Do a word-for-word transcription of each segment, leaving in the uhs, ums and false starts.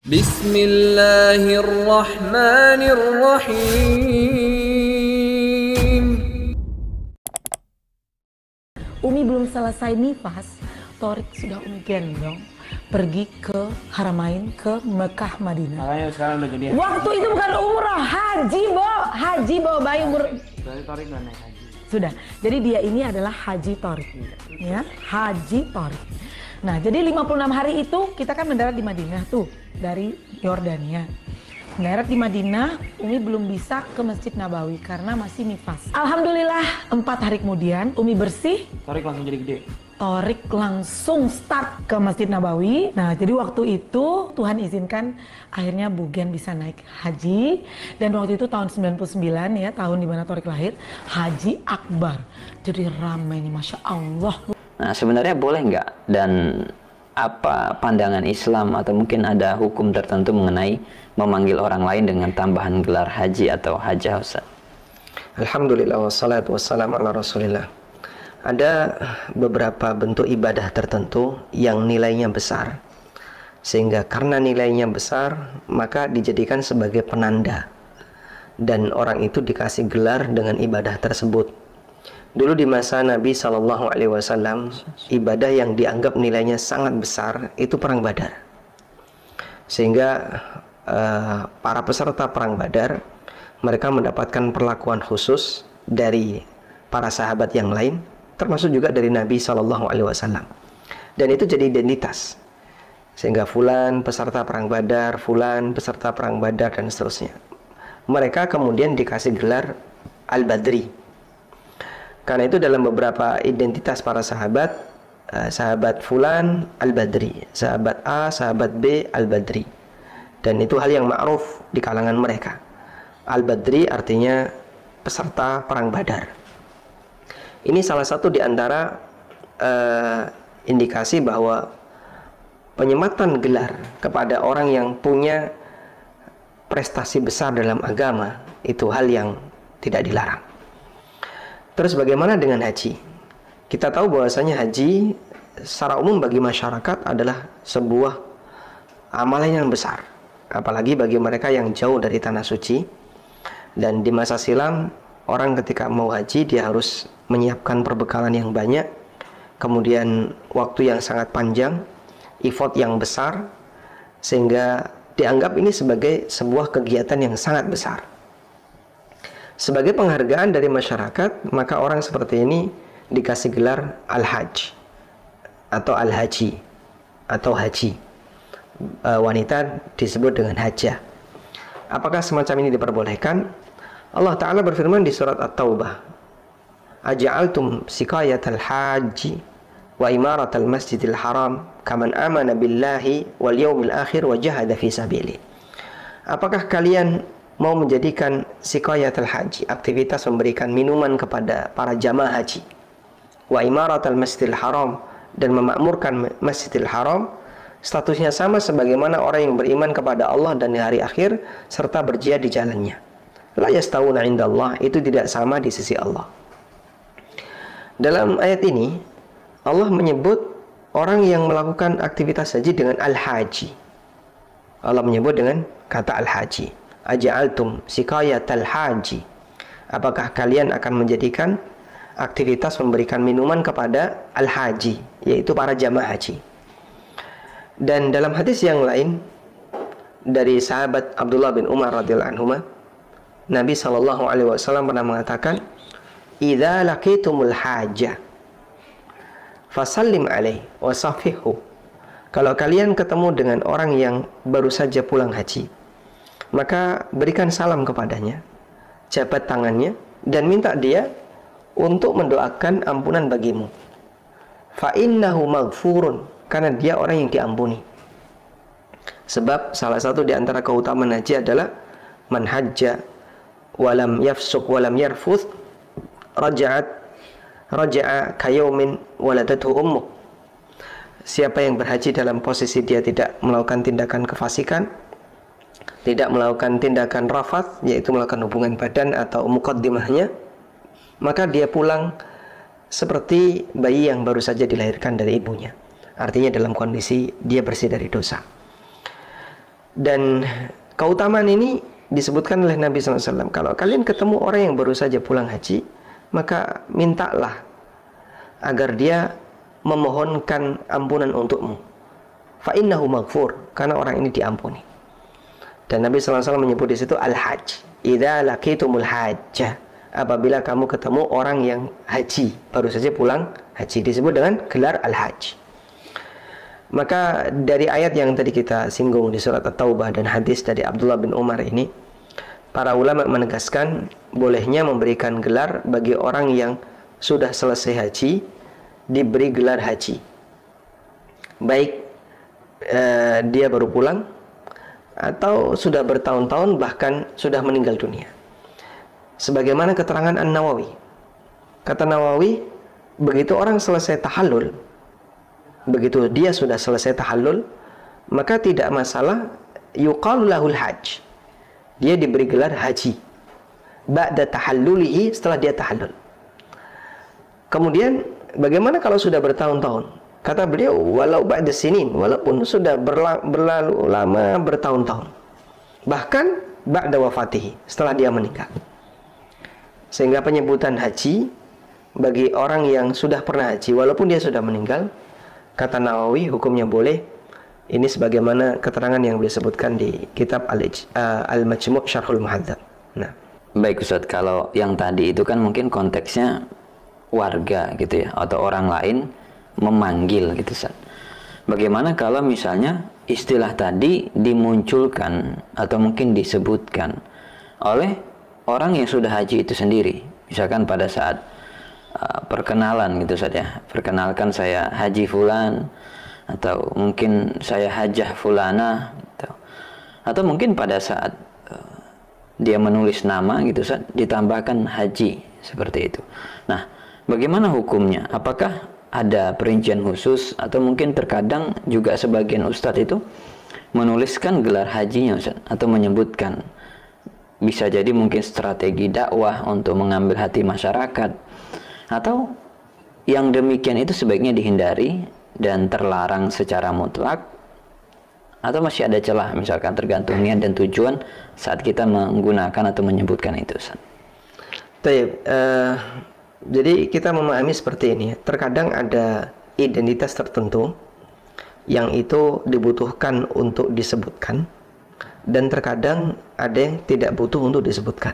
Bismillahirrahmanirrahim. Umi belum selesai nifas, Torik sudah Umi gendong pergi ke Haramain, ke Mekah, Madinah. Makanya sekarang udah jadi. Waktu itu bukan umrah, haji, Bo. Haji bawa bayi umur. Berarti Torik udah naik haji. Sudah. Jadi dia ini adalah Haji Torik. Ya, Haji Torik. Nah, jadi lima puluh enam hari itu kita kan mendarat di Madinah tuh, dari Yordania. Mendarat di Madinah, Umi belum bisa ke Masjid Nabawi karena masih nifas. Alhamdulillah, empat hari kemudian Umi bersih. Torik langsung jadi gede. Torik langsung start ke Masjid Nabawi. Nah, jadi waktu itu Tuhan izinkan akhirnya Bu Gen bisa naik haji. Dan waktu itu tahun sembilan puluh sembilan ya, tahun dimana Torik lahir, Haji Akbar. Jadi ramai nih, Masya Allah. Nah, sebenarnya boleh nggak, dan apa pandangan Islam atau mungkin ada hukum tertentu mengenai memanggil orang lain dengan tambahan gelar haji atau hajah, Ustaz? Alhamdulillah wassalatu wassalamu ala Rasulillah. Ada beberapa bentuk ibadah tertentu yang nilainya besar, sehingga karena nilainya besar maka dijadikan sebagai penanda, dan orang itu dikasih gelar dengan ibadah tersebut. Dulu di masa Nabi shallallahu alaihi wasallam, ibadah yang dianggap nilainya sangat besar itu perang Badar, sehingga uh, para peserta perang Badar mereka mendapatkan perlakuan khusus dari para sahabat yang lain, termasuk juga dari Nabi shallallahu alaihi wasallam, dan itu jadi identitas, sehingga fulan peserta perang Badar, fulan peserta perang Badar, dan seterusnya. Mereka kemudian dikasih gelar Al-Badri. Karena itu dalam beberapa identitas para sahabat, sahabat fulan Al-Badri, sahabat A, sahabat B Al-Badri, dan itu hal yang ma'ruf di kalangan mereka. Al-Badri artinya peserta perang Badar. Ini salah satu di antara uh, indikasi bahwa penyematan gelar kepada orang yang punya prestasi besar dalam agama itu hal yang tidak dilarang. Terus bagaimana dengan haji? Kita tahu bahwasanya haji secara umum bagi masyarakat adalah sebuah amalan yang besar, apalagi bagi mereka yang jauh dari tanah suci. Dan di masa silam, orang ketika mau haji dia harus menyiapkan perbekalan yang banyak, kemudian waktu yang sangat panjang, effort yang besar, sehingga dianggap ini sebagai sebuah kegiatan yang sangat besar. Sebagai penghargaan dari masyarakat, maka orang seperti ini dikasih gelar Al-Hajj atau Al-Haji atau Haji. E, wanita disebut dengan Hajjah. Apakah semacam ini diperbolehkan? Allah Ta'ala berfirman di surat At-Taubah, Aja'altum sikayatal haji wa imaratal masjidil haram kaman amana billahi wal yawmil akhir wa jahada fi sabili. Apakah kalian mau menjadikan sikayatul haji, aktivitas memberikan minuman kepada para jamaah haji, wa imaratul masjidil haram, dan memakmurkan masjidil haram, statusnya sama sebagaimana orang yang beriman kepada Allah dan di hari akhir serta berjihad di jalannya. La yastawuna indallah, itu tidak sama di sisi Allah. Dalam ayat ini Allah menyebut orang yang melakukan aktivitas haji dengan al-haji. Allah menyebut dengan kata al-haji. Aja'altum sikayatal haji. Apakah kalian akan menjadikan aktivitas memberikan minuman kepada al-haji, yaitu para jamaah haji. Dan dalam hadis yang lain dari sahabat Abdullah bin Umar radhiyallahu anhu, Nabi shallallahu alaihi wasallam pernah mengatakan, idza laqitumul hajjah fasallim alaihi wasafihu. Kalau kalian ketemu dengan orang yang baru saja pulang haji, maka berikan salam kepadanya, jabat tangannya, dan minta dia untuk mendoakan ampunan bagimu. Fa innahu maghfurun, karena dia orang yang diampuni. Sebab salah satu di antara keutamaan haji adalah man hajja walam yafsuq walam yarfuth raja'at raja'a kayaumin waladathu ummuh. Siapa yang berhaji dalam posisi dia tidak melakukan tindakan kefasikan, tidak melakukan tindakan rafath, yaitu melakukan hubungan badan atau muqaddimahnya, maka dia pulang seperti bayi yang baru saja dilahirkan dari ibunya. Artinya dalam kondisi dia bersih dari dosa. Dan keutamaan ini disebutkan oleh Nabi sallallahu alaihi wasallam. Kalau kalian ketemu orang yang baru saja pulang haji, maka mintalah agar dia memohonkan ampunan untukmu. Fa innahu maghfur, karena orang ini diampuni. Dan Nabi sallallahu alaihi wasallam menyebut di situ al-hajj. Idza laqitumul hajjah. Apabila kamu ketemu orang yang haji, baru saja pulang haji, disebut dengan gelar al-hajj. Maka dari ayat yang tadi kita singgung di surat At-Taubah dan hadis dari Abdullah bin Umar ini, para ulama menegaskan bolehnya memberikan gelar bagi orang yang sudah selesai haji, diberi gelar haji. Baik eh, dia baru pulang atau sudah bertahun-tahun bahkan sudah meninggal dunia. Sebagaimana keterangan An-Nawawi. Kata Nawawi, begitu orang selesai tahallul, begitu dia sudah selesai tahallul, maka tidak masalah, yuqalu lahul hajj, dia diberi gelar haji ba'da tahallulihi, setelah dia tahallul. Kemudian bagaimana kalau sudah bertahun-tahun? Kata beliau, walau ba'da sinin, walaupun sudah berla berlalu lama bertahun-tahun, bahkan ba'da wafatihi, setelah dia meninggal. Sehingga penyebutan haji bagi orang yang sudah pernah haji walaupun dia sudah meninggal, kata Nawawi, hukumnya boleh. Ini sebagaimana keterangan yang disebutkan di kitab Al-Majmu' Syarhul Muhadzab. Nah, baik Ustaz, kalau yang tadi itu kan mungkin konteksnya warga gitu ya, atau orang lain memanggil gitu Ustaz. Bagaimana kalau misalnya istilah tadi dimunculkan atau mungkin disebutkan oleh orang yang sudah haji itu sendiri, misalkan pada saat uh, perkenalan gitu saja, perkenalkan saya haji fulan, atau mungkin saya hajah fulana, gitu. Atau mungkin pada saat uh, dia menulis nama gitu Ustaz, ditambahkan haji, seperti itu. Nah, bagaimana hukumnya? Apakah ada perincian khusus, atau mungkin terkadang juga sebagian ustadz itu menuliskan gelar hajinya Ustaz, atau menyebutkan, bisa jadi mungkin strategi dakwah untuk mengambil hati masyarakat, atau yang demikian itu sebaiknya dihindari dan terlarang secara mutlak, atau masih ada celah, misalkan tergantung niat dan tujuan saat kita menggunakan atau menyebutkan itu Ustaz. Baik, uh, jadi kita memahami seperti ini. Terkadang ada identitas tertentu yang itu dibutuhkan untuk disebutkan, dan terkadang ada yang tidak butuh untuk disebutkan.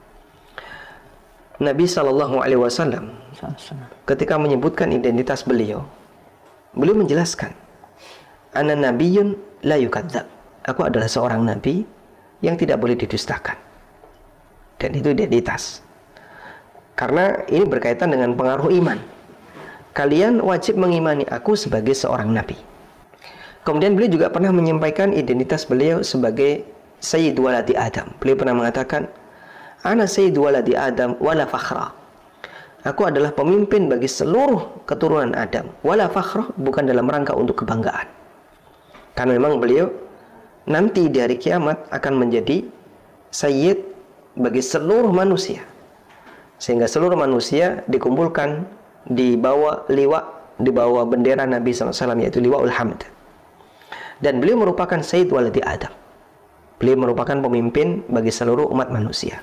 Nabi shallallahu alaihi wasallam ketika menyebutkan identitas beliau, beliau menjelaskan, ana nabiyyun la yukadzab, aku adalah seorang nabi yang tidak boleh didustakan. Dan itu identitas, karena ini berkaitan dengan pengaruh iman. Kalian wajib mengimani aku sebagai seorang nabi. Kemudian beliau juga pernah menyampaikan identitas beliau sebagai Sayyid waladi Adam. Beliau pernah mengatakan, ana Sayyid waladi Adam wala fakhra, aku adalah pemimpin bagi seluruh keturunan Adam. Wala fakhra, bukan dalam rangka untuk kebanggaan. Karena memang beliau nanti di hari kiamat akan menjadi Sayyid bagi seluruh manusia, sehingga seluruh manusia dikumpulkan di bawah liwa, di bawah bendera Nabi shallallahu alaihi wasallam, yaitu liwaul hamd. Dan beliau merupakan Sayyid waladi Adam. Beliau merupakan pemimpin bagi seluruh umat manusia.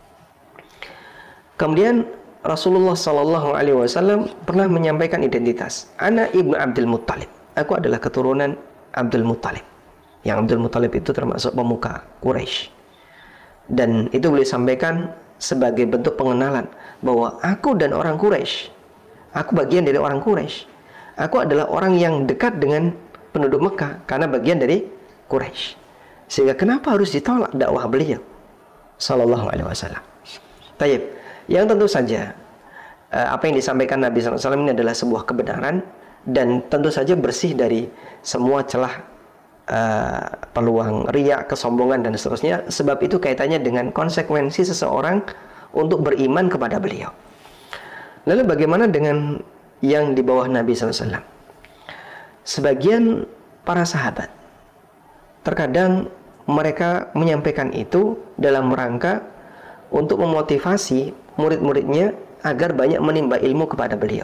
Kemudian Rasulullah shallallahu alaihi wasallam pernah menyampaikan identitas, ana ibnu Abdul Muttalib, aku adalah keturunan Abdul Muttalib. Yang Abdul Muttalib itu termasuk pemuka Quraisy. Dan itu beliau sampaikan sebagai bentuk pengenalan bahwa aku dan orang Quraisy, aku bagian dari orang Quraisy. Aku adalah orang yang dekat dengan penduduk Mekah karena bagian dari Quraisy. Sehingga kenapa harus ditolak dakwah beliau sallallahu alaihi wasallam? Tayyib, yang tentu saja apa yang disampaikan Nabi sallallahu alaihi wasallam ini adalah sebuah kebenaran, dan tentu saja bersih dari semua celah uh, peluang riya, kesombongan dan seterusnya. Sebab itu kaitannya dengan konsekuensi seseorang untuk beriman kepada beliau. Lalu bagaimana dengan yang di bawah Nabi sallallahu alaihi wasallam? Sebagian para sahabat terkadang mereka menyampaikan itu dalam rangka untuk memotivasi murid-muridnya agar banyak menimba ilmu kepada beliau.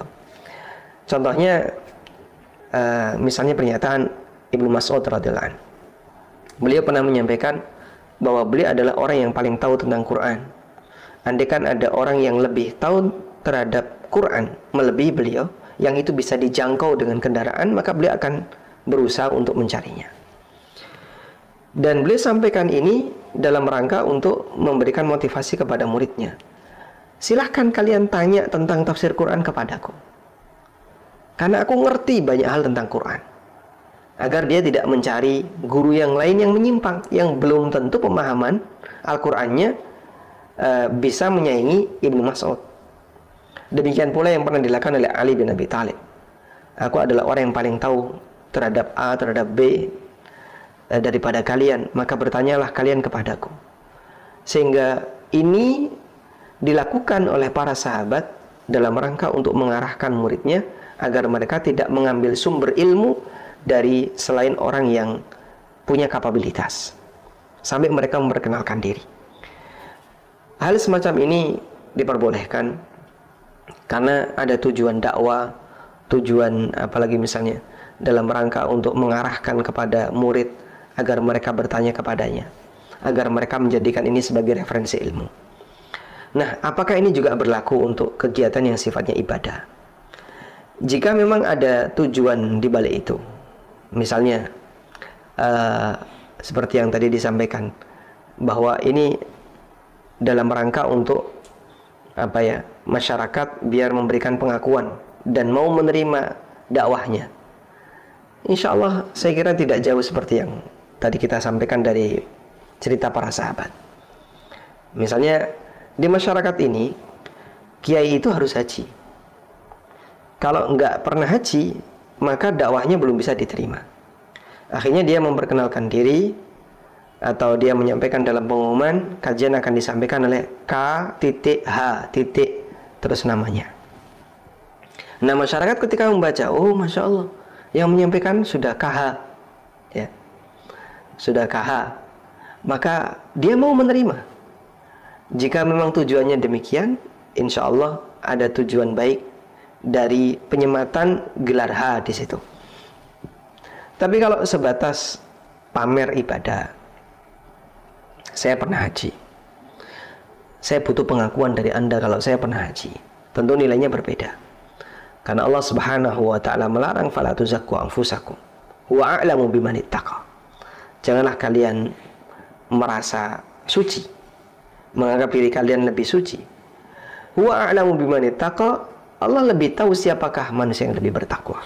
Contohnya uh, misalnya pernyataan Ibnu Mas'ud radhiyallahu anhu. Beliau pernah menyampaikan bahwa beliau adalah orang yang paling tahu tentang Quran. Andaikan ada orang yang lebih tahu terhadap Quran melebihi beliau, yang itu bisa dijangkau dengan kendaraan, maka beliau akan berusaha untuk mencarinya. Dan beliau sampaikan ini dalam rangka untuk memberikan motivasi kepada muridnya. Silahkan kalian tanya tentang tafsir Quran kepadaku, karena aku ngerti banyak hal tentang Quran. Agar dia tidak mencari guru yang lain yang menyimpang, yang belum tentu pemahaman Al-Qurannya uh, bisa menyaingi Ibnu Mas'ud. Demikian pula yang pernah dilakukan oleh Ali bin Abi Thalib. Aku adalah orang yang paling tahu terhadap A, terhadap B uh, daripada kalian, maka bertanyalah kalian kepadaku. Sehingga ini dilakukan oleh para sahabat dalam rangka untuk mengarahkan muridnya agar mereka tidak mengambil sumber ilmu dari selain orang yang punya kapabilitas, sampai mereka memperkenalkan diri. Hal semacam ini diperbolehkan karena ada tujuan dakwah, tujuan apalagi misalnya dalam rangka untuk mengarahkan kepada murid agar mereka bertanya kepadanya, agar mereka menjadikan ini sebagai referensi ilmu. Nah, apakah ini juga berlaku untuk kegiatan yang sifatnya ibadah? Jika memang ada tujuan di balik itu, misalnya uh, seperti yang tadi disampaikan, bahwa ini dalam rangka untuk apa ya, masyarakat biar memberikan pengakuan dan mau menerima dakwahnya, insya Allah saya kira tidak jauh seperti yang tadi kita sampaikan dari cerita para sahabat. Misalnya di masyarakat ini, kiai itu harus haji. Kalau enggak pernah haji, maka dakwahnya belum bisa diterima. Akhirnya dia memperkenalkan diri, atau dia menyampaikan dalam pengumuman, kajian akan disampaikan oleh K titik H titik terus namanya. Nah, masyarakat ketika membaca, oh Masya Allah, yang menyampaikan sudah K H, ya, sudah K H, maka dia mau menerima. Jika memang tujuannya demikian, insya Allah ada tujuan baik dari penyematan gelar H di situ. Tapi kalau sebatas pamer ibadah, saya pernah haji, saya butuh pengakuan dari Anda kalau saya pernah haji, tentu nilainya berbeda. Karena Allah Subhanahu wa taala melarang fala tuzakku anfusakum wa a'lamu biman ittaqa. Janganlah kalian merasa suci, menganggap diri kalian lebih suci. Wa a'lamu biman ittaqa, Allah lebih tahu siapakah manusia yang lebih bertakwa.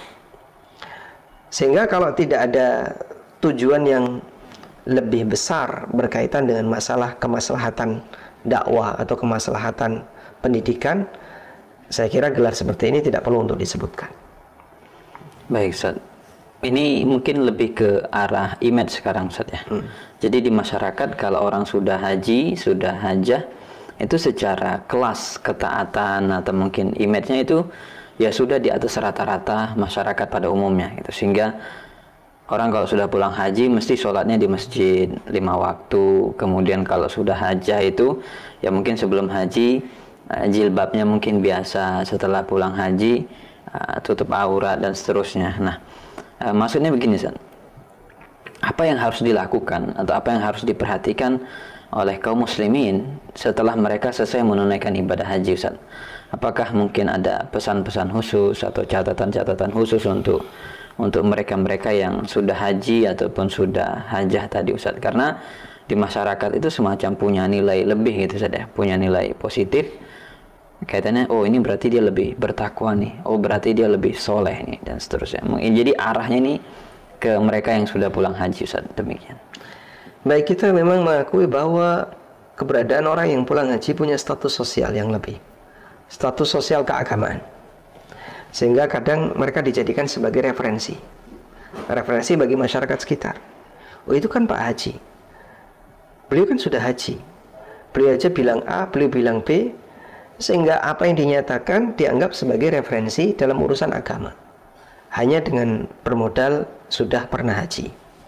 Sehingga kalau tidak ada tujuan yang lebih besar berkaitan dengan masalah kemaslahatan dakwah atau kemaslahatan pendidikan, saya kira gelar seperti ini tidak perlu untuk disebutkan. Baik, Ustaz. Ini mungkin lebih ke arah image sekarang, Ustaz, ya. Hmm. Jadi di masyarakat kalau orang sudah haji, sudah hajah, itu secara kelas ketaatan atau mungkin image-nya itu ya sudah di atas rata-rata masyarakat pada umumnya gitu. Sehingga orang kalau sudah pulang haji mesti sholatnya di masjid lima waktu. Kemudian kalau sudah hajah itu ya mungkin sebelum haji jilbabnya mungkin biasa, setelah pulang haji tutup aurat dan seterusnya. Nah, maksudnya begini, Ustaz, apa yang harus dilakukan atau apa yang harus diperhatikan oleh kaum muslimin setelah mereka selesai menunaikan ibadah haji, Ustaz? Apakah mungkin ada pesan-pesan khusus atau catatan-catatan khusus untuk untuk mereka-mereka yang sudah haji ataupun sudah hajah tadi, Ustaz? Karena di masyarakat itu semacam punya nilai lebih gitu, Ustaz, ya, punya nilai positif. Kaitannya, oh ini berarti dia lebih bertakwa nih, oh berarti dia lebih soleh nih, dan seterusnya. Jadi arahnya ini ke mereka yang sudah pulang haji, Ustaz. Demikian. Baik, kita memang mengakui bahwa keberadaan orang yang pulang haji punya status sosial yang lebih, status sosial keagamaan, sehingga kadang mereka dijadikan sebagai referensi referensi bagi masyarakat sekitar. Oh itu kan Pak Haji, beliau kan sudah haji, beliau aja bilang A, beliau bilang B, sehingga apa yang dinyatakan dianggap sebagai referensi dalam urusan agama hanya dengan bermodal sudah pernah haji.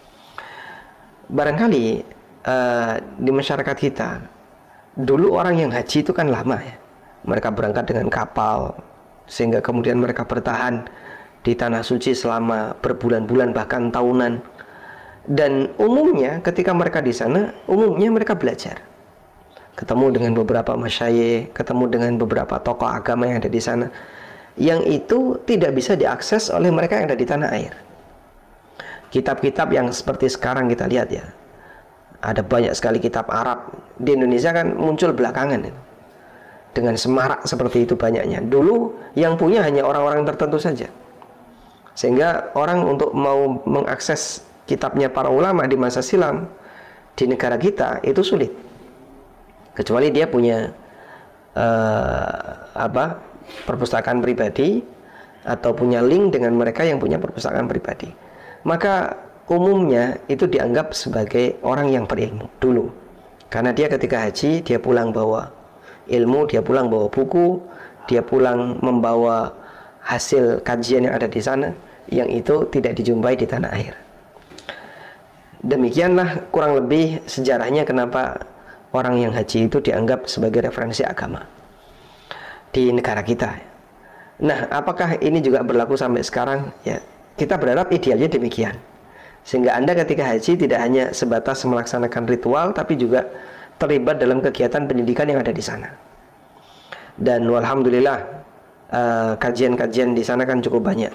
Barangkali uh, di masyarakat kita dulu orang yang haji itu kan lama ya, mereka berangkat dengan kapal sehingga kemudian mereka bertahan di tanah suci selama berbulan-bulan bahkan tahunan. Dan umumnya ketika mereka di sana, umumnya mereka belajar. Ketemu dengan beberapa masyayikh, ketemu dengan beberapa tokoh agama yang ada di sana, yang itu tidak bisa diakses oleh mereka yang ada di tanah air. Kitab-kitab yang seperti sekarang kita lihat ya, ada banyak sekali kitab Arab. Di Indonesia kan muncul belakangan itu, dengan semarak seperti itu banyaknya. Dulu yang punya hanya orang-orang tertentu saja, sehingga orang untuk mau mengakses kitabnya para ulama di masa silam di negara kita itu sulit, kecuali dia punya uh, apa perpustakaan pribadi atau punya link dengan mereka yang punya perpustakaan pribadi. Maka umumnya itu dianggap sebagai orang yang berilmu dulu, karena dia ketika haji dia pulang bawa ilmu, dia pulang bawa buku, dia pulang membawa hasil kajian yang ada di sana, yang itu tidak dijumpai di tanah air. Demikianlah kurang lebih sejarahnya kenapa orang yang haji itu dianggap sebagai referensi agama di negara kita. Nah, apakah ini juga berlaku sampai sekarang? Ya, kita berharap idealnya demikian. Sehingga Anda ketika haji tidak hanya sebatas melaksanakan ritual, tapi juga terlibat dalam kegiatan pendidikan yang ada di sana. Dan alhamdulillah uh, kajian-kajian di sana kan cukup banyak.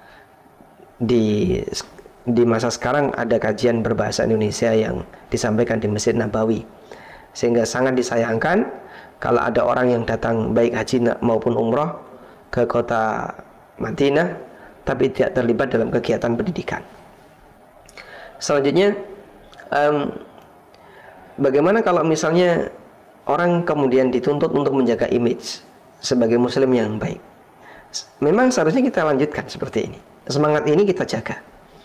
Di di masa sekarang ada kajian berbahasa Indonesia yang disampaikan di Masjid Nabawi. Sehingga sangat disayangkan kalau ada orang yang datang baik haji maupun umroh ke kota Madinah tapi tidak terlibat dalam kegiatan pendidikan. Selanjutnya, um, bagaimana kalau misalnya orang kemudian dituntut untuk menjaga image sebagai muslim yang baik? Memang seharusnya kita lanjutkan seperti ini. Semangat ini kita jaga.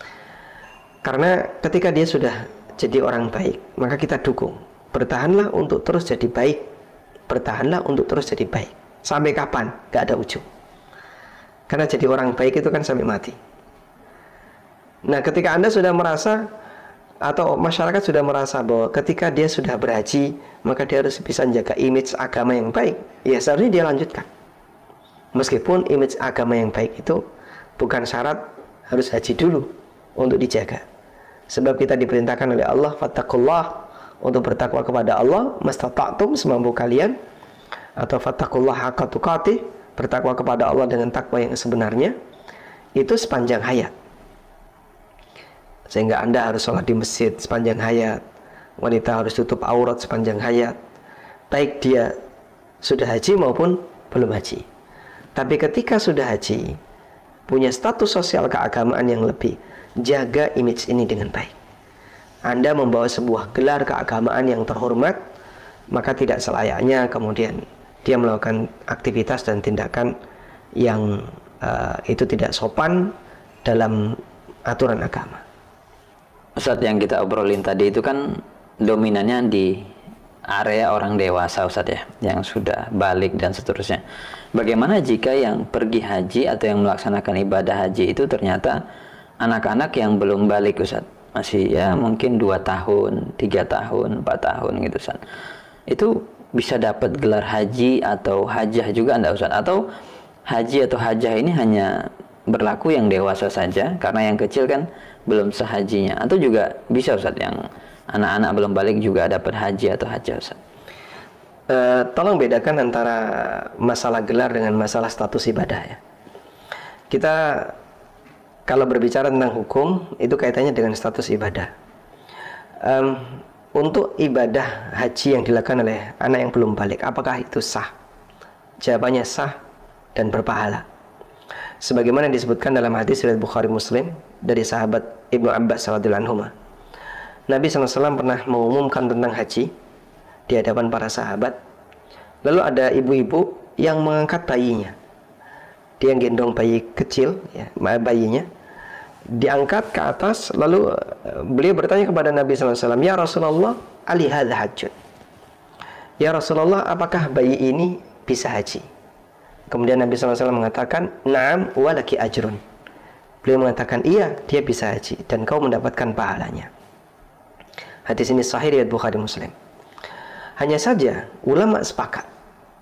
Karena ketika dia sudah jadi orang baik, maka kita dukung. Bertahanlah untuk terus jadi baik. Bertahanlah untuk terus jadi baik. Sampai kapan? Gak ada ujung. Karena jadi orang baik itu kan sampai mati. Nah, ketika Anda sudah merasa, atau masyarakat sudah merasa bahwa ketika dia sudah berhaji, maka dia harus bisa menjaga image agama yang baik, ya seharusnya dia lanjutkan. Meskipun image agama yang baik itu bukan syarat harus haji dulu untuk dijaga. Sebab kita diperintahkan oleh Allah, fattaqullah, untuk bertakwa kepada Allah mastata'tum, semampu kalian, atau fattaqullaha haqqa tuqatih, bertakwa kepada Allah dengan takwa yang sebenarnya, itu sepanjang hayat. Sehingga Anda harus sholat di masjid sepanjang hayat, wanita harus tutup aurat sepanjang hayat, baik dia sudah haji maupun belum haji. Tapi ketika sudah haji, punya status sosial keagamaan yang lebih, jaga image ini dengan baik. Anda membawa sebuah gelar keagamaan yang terhormat, maka tidak selayaknya kemudian dia melakukan aktivitas dan tindakan yang uh, itu tidak sopan dalam aturan agama. Ustadz, yang kita obrolin tadi itu kan dominannya di area orang dewasa, Ustadz ya, yang sudah balik dan seterusnya. Bagaimana jika yang pergi haji atau yang melaksanakan ibadah haji itu ternyata anak-anak yang belum balik, Ustadz? Masih ya mungkin dua tahun, tiga tahun, empat tahun gitu, Ustaz. Itu bisa dapat gelar haji atau hajah juga enggak, Ustaz? Atau haji atau hajah ini hanya berlaku yang dewasa saja karena yang kecil kan belum sehajinya, atau juga bisa, Ustaz, yang anak-anak belum balik juga dapat haji atau hajah, Ustaz? Uh, tolong bedakan antara masalah gelar dengan masalah status ibadah ya. Kita kalau berbicara tentang hukum, itu kaitannya dengan status ibadah. Um, untuk ibadah haji yang dilakukan oleh anak yang belum balik, apakah itu sah? Jawabannya sah dan berpahala. Sebagaimana disebutkan dalam hadis riwayat Bukhari Muslim dari sahabat Ibnu Abbas radhiyallahu anhu. Nabi shallallahu alaihi wasallam pernah mengumumkan tentang haji di hadapan para sahabat. Lalu ada ibu-ibu yang mengangkat bayinya. Dia gendong bayi kecil, ya, bayinya diangkat ke atas, lalu beliau bertanya kepada Nabi shallallahu alaihi wasallam, "Ya Rasulullah, ali hadza hajjun?" Ya Rasulullah, apakah bayi ini bisa haji? Kemudian Nabi shallallahu alaihi wasallam mengatakan, "Na'am wa laki ajrun." Beliau mengatakan, iya, dia bisa haji dan kau mendapatkan pahalanya. Hadis ini sahih riwayat Bukhari Muslim. Hanya saja ulama sepakat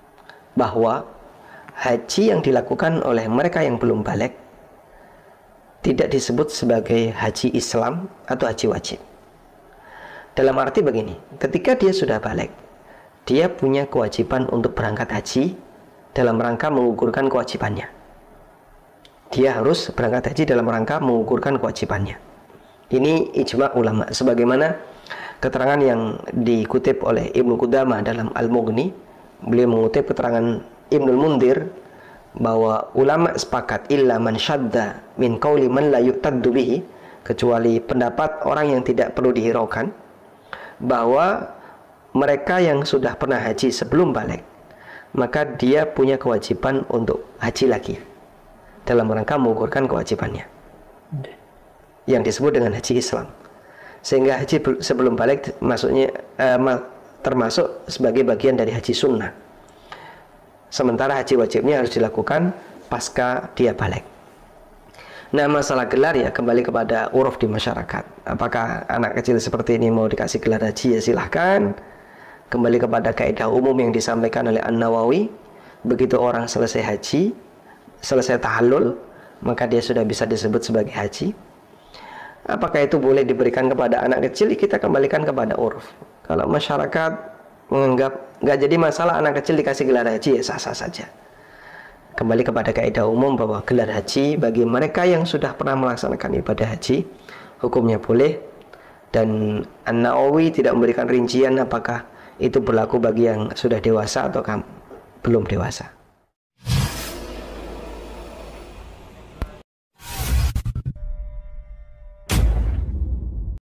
bahwa haji yang dilakukan oleh mereka yang belum balik tidak disebut sebagai haji Islam atau haji wajib. Dalam arti begini, ketika dia sudah balik, dia punya kewajiban untuk berangkat haji dalam rangka mengukurkan kewajibannya. Dia harus berangkat haji dalam rangka mengukurkan kewajibannya. Ini ijma ulama, sebagaimana keterangan yang dikutip oleh Ibnu Qudamah dalam Al-Mughni. Beliau mengutip keterangan Ibnul Mundir bahwa ulama sepakat illa man syadda min qauli man la yu'taddu bihi, kecuali pendapat orang yang tidak perlu dihiraukan, bahwa mereka yang sudah pernah haji sebelum balik, maka dia punya kewajiban untuk haji lagi dalam rangka mengukurkan kewajibannya, yang disebut dengan haji Islam. Sehingga haji sebelum balik maksudnya eh, termasuk sebagai bagian dari haji sunnah. Sementara haji wajibnya harus dilakukan pasca dia balik. Nah, masalah gelar ya kembali kepada uruf di masyarakat. Apakah anak kecil seperti ini mau dikasih gelar haji, ya silahkan. Kembali kepada kaidah umum yang disampaikan oleh An-Nawawi, begitu orang selesai haji, selesai tahallul, maka dia sudah bisa disebut sebagai haji. Apakah itu boleh diberikan kepada anak kecil? Kita kembalikan kepada uruf. Kalau masyarakat menganggap nggak jadi masalah anak kecil dikasih gelar haji, ya sah-sah saja. Kembali kepada kaidah umum bahwa gelar haji bagi mereka yang sudah pernah melaksanakan ibadah haji, hukumnya boleh. Dan An-Nawawi tidak memberikan rincian apakah itu berlaku bagi yang sudah dewasa atau belum dewasa.